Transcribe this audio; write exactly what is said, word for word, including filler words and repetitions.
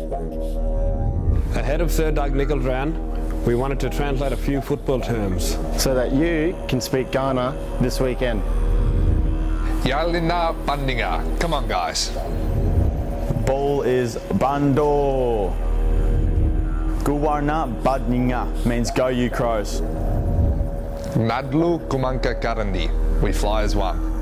Ahead of Sir Doug Nicholls Round, we wanted to translate a few football terms so that you can speak Kaurna this weekend. Yalina Bandinga. Come on, guys. Ball is Bando. Guwarna Badninga means go you crows. Nadlu Kumanka Karandi. We fly as one.